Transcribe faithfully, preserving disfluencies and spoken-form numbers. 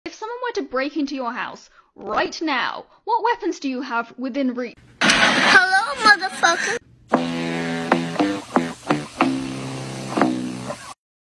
If someone were to break into your house right now, what weapons do you have within reach? Hello, motherfucker.